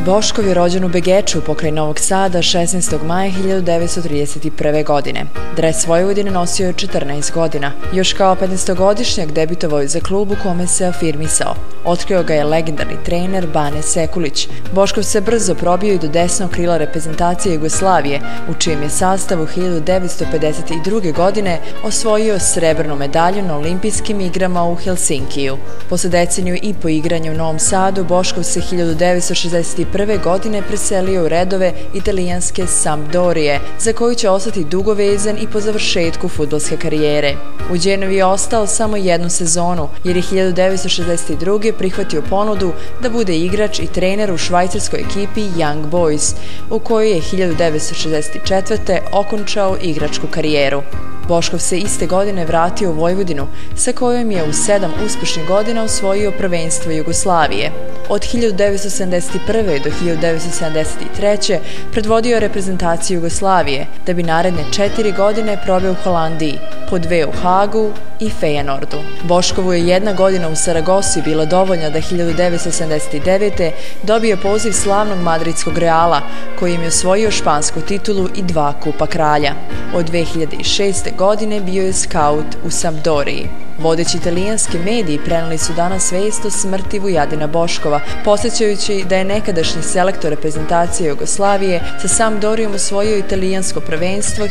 Boškov je rođen u Begeču, pokraj Novog Sada, 16. maja 1931. godine. Dres Vojvodine nosio je 14 godina. Još kao 15-godišnjak debitovao je za klub u kome se afirmisao. Otkrio ga je legendarni trener Bane Sekulić. Boškov se brzo probio i do desnog krila reprezentacije Jugoslavije, u čijem je sastavu 1952. godine osvojio srebrnu medalju na olimpijskim igrama u Helsinkiju. Posle deceniju i po igranja u Novom Sadu, Boškov se 1961. godine preselio u redove italijanske Sampdorije, za koju će ostati dugo vezan i po završetku fudbalske karijere. U Genovi je ostao samo jednu sezonu, jer je 1962. prihvatio ponudu da bude igrač i trener u švajcarskoj ekipi Young Boys, u kojoj je 1964. okončao igračku karijeru. Boškov se iste godine vratio u Vojvodinu, sa kojom je u 7 uspešnih godina osvojio prvenstvo Jugoslavije. Od 1971. do 1973. predvodio reprezentaciju Jugoslavije, da bi naredne 4 godine proveo u Holandiji, po 2 u Hagu i Feyenoordu. Boškovu je 1 godina u Saragosi bila dovoljna da 1979. dobije poziv slavnog madridskog Reala, kojim je osvojio špansku titulu i 2 kupa kralja. Od 2006. godine bio je skaut u Sampdoriji. Vodeći italijanski mediji preneli su danas vest o smrti Vujadina Boškova, podsjećajući da je nekadašnji selektor reprezentacije Jugoslavije sa Sampdorijom osvojio italijansko prvenstvo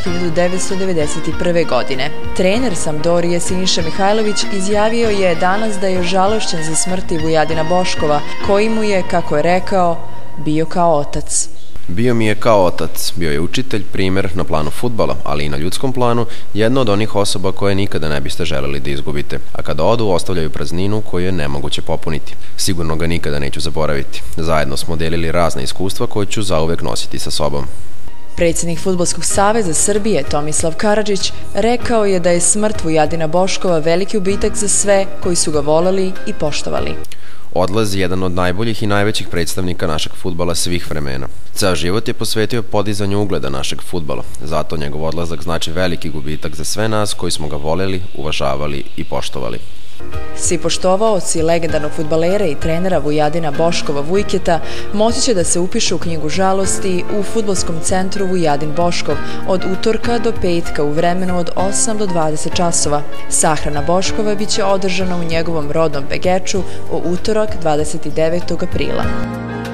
1991. godine. Trener Sampdorije Siniša Mihajlović izjavio je danas da je žalošćen za smrti Vujadina Boškova, koji mu je, kako je rekao, bio kao otac. Bio mi je kao otac, bio je učitelj, primer na planu fudbala, ali i na ljudskom planu, jedna od onih osoba koje nikada ne biste želeli da izgubite, a kada odu ostavljaju prazninu koju je nemoguće popuniti. Sigurno ga nikada neću zaboraviti. Zajedno smo delili razna iskustva koje ću zauvek nositi sa sobom. Predsjednik Fudbalskog saveza Srbije Tomislav Karadžić rekao je da je smrt Vujadina Boškova veliki ubitak za sve koji su ga voleli i poštovali. Odlazi jedan od najboljih i najvećih predstavnika našeg fudbala svih vremena. Ceo život je posvetio podizanju ugleda našeg fudbala, zato njegov odlazak znači veliki gubitak za sve nas koji smo ga voleli, uvažavali i poštovali. Svi poštovaoci legendarnog fudbalera i trenera Vujadina Boškova Vujketa moći će da se upišu u knjigu žalosti u Fudbalskom centru Vujadin Boškov od utorka do petka u vremenu od 8 do 20 časova. Sahrana Boškova biće održana u njegovom rodnom Begeču u utorak 29. aprila.